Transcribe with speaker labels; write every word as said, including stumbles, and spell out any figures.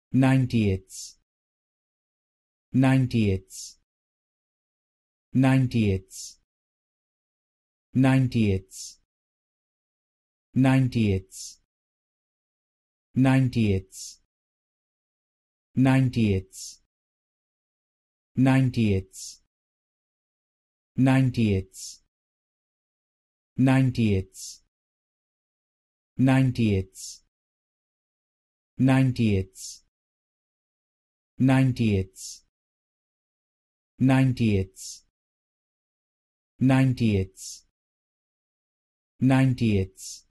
Speaker 1: Ninetieths, ninetieths, ninetieths, ninetieths, ninetieths, ninetieths, ninetieths, ninetieths, ninetieths, ninetieths, ninetieths, ninetieths, ninetieths, ninetieths, ninetieths, ninetieths,